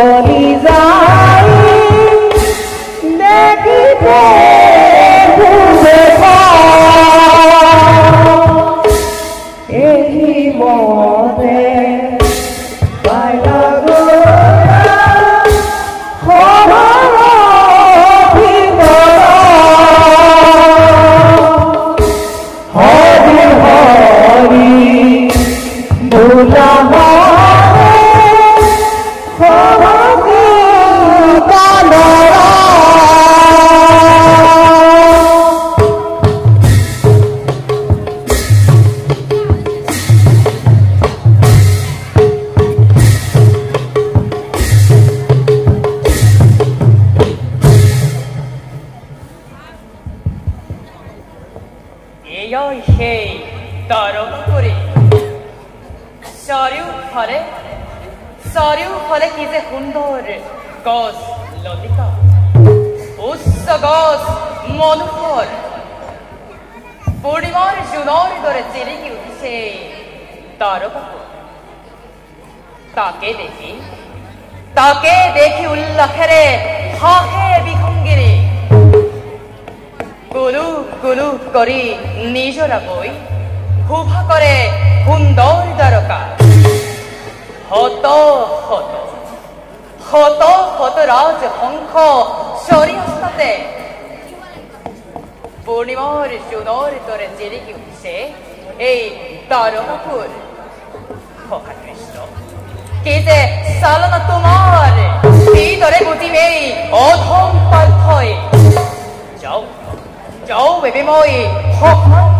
চলি যাই দেখিতে এই মনে চাৰিওফালে কি যে সুন্দৰ গছ লতিকা উচ্চ গছ মনোহৰ পূৰ্ণিমাৰ জোনৰ দৰে জিলিকি উঠিছে তাৰকাবোৰ তাকে দেখি উল্লাসেৰে হাঁহে বিহংগিৰে গুলুক কৰি নিজৰা বৈ শোভা কৰে সুন্দৰ দ্বাৰকা শত ৰাজহংস চৰিয়াস্তাতে পূৰ্ণিমাৰ জোনৰ দৰে জিলিকি উঠিছে এই তাৰকাবোৰ সখা কৃষ্ণ কি যে চালনা তোমাৰ কিদৰে বুজিম এই অধম পাৰ্থই যাওঁ বেবী মই সপোন